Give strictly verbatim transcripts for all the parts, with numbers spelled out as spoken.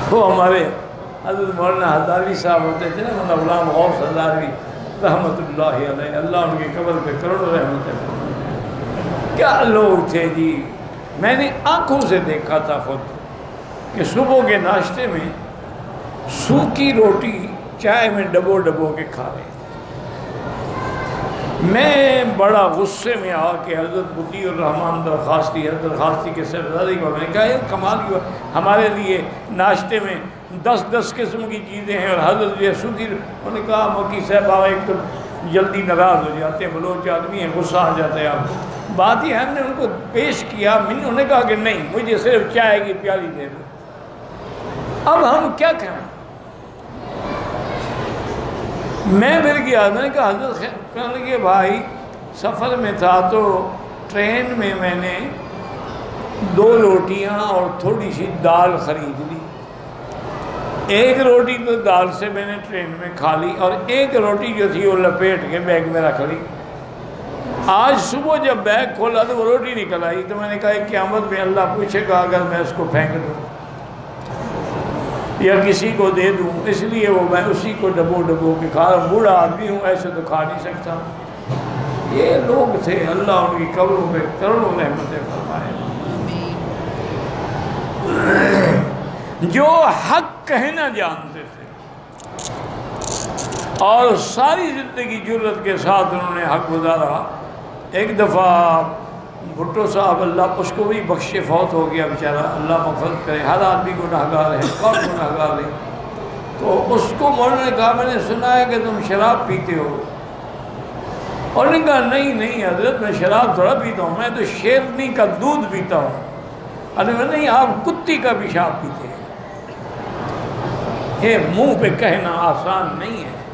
وہ ہمارے حضرت مولانا ہزاروی صاحب ہوتے تھے نا، مولانا غلام غوث ہزاروی رحمۃ اللہ علیہ، اللہ ان کی قبر پہ کروڑوں رحمت ہے۔ کیا لوگ تھے جی، میں نے آنکھوں سے دیکھا تھا خود کہ صبح کے ناشتے میں سوکھی روٹی چائے میں ڈبو ڈبو کے کھا رہے تھے۔ میں بڑا غصے میں آ کے حضرت مطیع الرحمان درخواستی حضرت درخواستی کے صاحبزادے کو میں نے کہا یہ کمال کی بات، ہمارے لیے ناشتے میں دس دس قسم کی چیزیں ہیں اور حضرت جو سوکھی، انہوں نے کہا مکی صاحب آپ ایک تو جلدی ناراض ہو جاتے ہیں، بلوچ آدمی ہیں، غصہ آ جاتا ہے آپ کو۔ بات یہ ہم نے ان کو پیش کیا، انہوں نے کہا کہ نہیں مجھے صرف چائے کی پیالی دے دو۔ اب ہم کیا کہیں؟ میں پھر گیا، میں نے کہا حضرت کہنے لگے بھائی سفر میں تھا تو ٹرین میں میں نے دو روٹیاں اور تھوڑی سی دال خرید لی، ایک روٹی تو دال سے میں نے ٹرین میں کھا لی اور ایک روٹی جو تھی وہ لپیٹ کے بیگ میں رکھ لی۔ آج صبح جب بیگ کھولا تو وہ روٹی نکل آئی، تو میں نے کہا قیامت میں اللہ پوچھے گا اگر میں اس کو پھینک دوں یا کسی کو دے دوں، اس لیے وہ میں اسی کو ڈبو ڈبو کے کھا رہا ہوں، بوڑھا آدمی ہوں ایسے تو کھا نہیں سکتا۔ یہ لوگ تھے، اللہ ان کی قبروں پہ کروڑوں رحمتیں فرمائے، جو حق کہنا جانتے تھے اور ساری زندگی جرت کے ساتھ انہوں نے حق گزارا۔ ایک دفعہ بھٹو صاحب اللہ اس کو بھی بخشے، فوت ہو گیا بیچارہ، اللہ مغفرت کرے، ہر آدمی گناہگار ہے، کون گناہگار ہے؟ تو اس کو مولانا نے کہا میں نے سنا ہے کہ تم شراب پیتے ہو، اور نے کہا نہیں نہیں حضرت میں شراب تھوڑا پیتا ہوں، میں تو شیرنی کا دودھ پیتا ہوں۔ ارے نہیں آپ کتی کا پیشاب پیتے ہیں۔ یہ منہ پہ کہنا آسان نہیں ہے،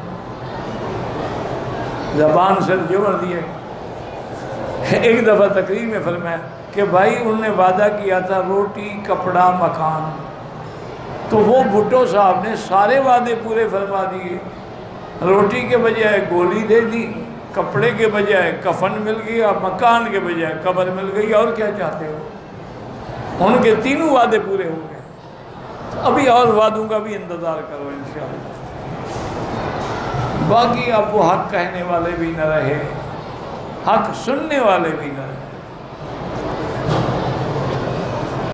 زبان سے جوڑ دیا۔ ایک دفعہ تقریر میں فرمایا کہ بھائی انہوں نے وعدہ کیا تھا روٹی کپڑا مکان، تو وہ بھٹو صاحب نے سارے وعدے پورے فرما دیے، روٹی کے بجائے گولی دے دی، کپڑے کے بجائے کفن مل گیا، مکان کے بجائے قبر مل گئی، اور کیا چاہتے ہو؟ ان کے تینوں وعدے پورے ہو گئے، ابھی اور وعدوں کا بھی انتظار کرو انشاءاللہ۔ باقی اب وہ حق کہنے والے بھی نہ رہے، حق سننے والے بھی نہ رہے۔